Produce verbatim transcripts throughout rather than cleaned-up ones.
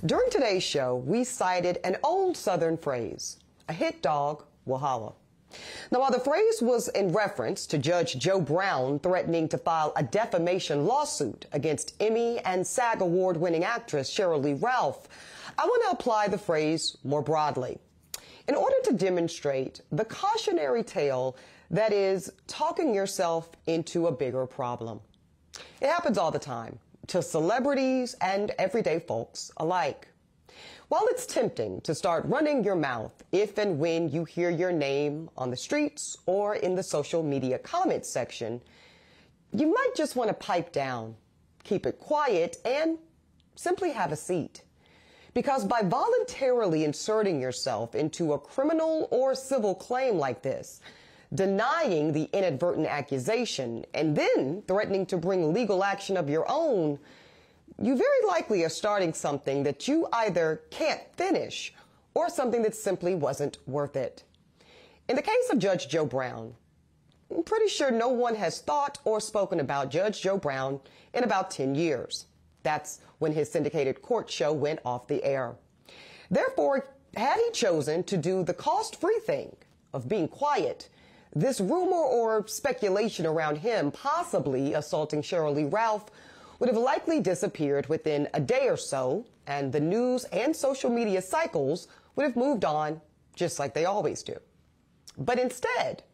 During today's show, we cited an old Southern phrase, a hit dog will holler. Now, while the phrase was in reference to Judge Joe Brown threatening to file a defamation lawsuit against Emmy and SAG award-winning actress Sheryl Lee Ralph, I want to apply the phrase more broadly in order to demonstrate the cautionary tale that is talking yourself into a bigger problem. It happens all the time to celebrities and everyday folks alike. While it's tempting to start running your mouth if and when you hear your name on the streets or in the social media comments section, you might just want to pipe down, keep it quiet, and simply have a seat. Because by voluntarily inserting yourself into a criminal or civil claim like this, denying the inadvertent accusation, and then threatening to bring legal action of your own, you very likely are starting something that you either can't finish or something that simply wasn't worth it. In the case of Judge Joe Brown, I'm pretty sure no one has thought or spoken about Judge Joe Brown in about ten years. That's when his syndicated court show went off the air. Therefore, had he chosen to do the cost-free thing of being quiet, this rumor or speculation around him possibly assaulting Sheryl Lee Ralph would have likely disappeared within a day or so, and the news and social media cycles would have moved on just like they always do. But instead,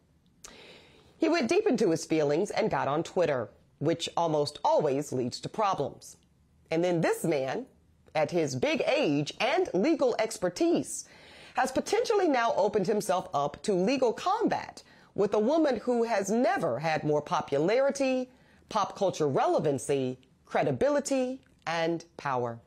he went deep into his feelings and got on Twitter, which almost always leads to problems. And then this man, at his big age and legal expertise, has potentially now opened himself up to legal combat with a woman who has never had more popularity, pop culture relevancy, credibility, and power.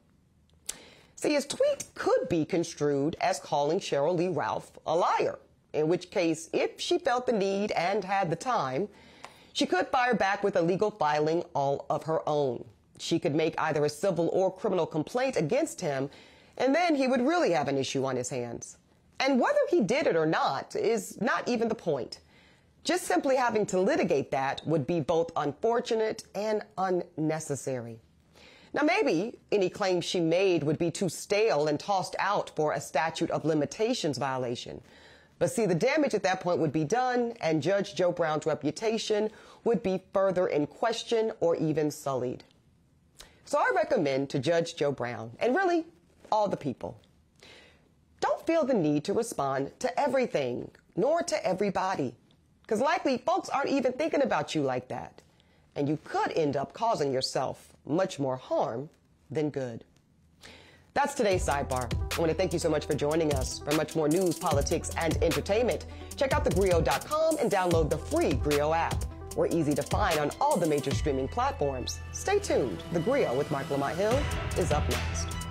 See, his tweet could be construed as calling Sheryl Lee Ralph a liar, in which case, if she felt the need and had the time, she could fire back with a legal filing all of her own. She could make either a civil or criminal complaint against him, and then he would really have an issue on his hands. And whether he did it or not is not even the point. Just simply having to litigate that would be both unfortunate and unnecessary. Now, maybe any claim she made would be too stale and tossed out for a statute of limitations violation. But see, the damage at that point would be done, and Judge Joe Brown's reputation would be further in question or even sullied. So I recommend to Judge Joe Brown, and really all the people, don't feel the need to respond to everything, nor to everybody. Because likely folks aren't even thinking about you like that. And you could end up causing yourself much more harm than good. That's today's Sidebar. I want to thank you so much for joining us. For much more news, politics, and entertainment, check out the grio dot com and download the free GRIO app. We're easy to find on all the major streaming platforms. Stay tuned. The Grio with Mark Lamont Hill is up next.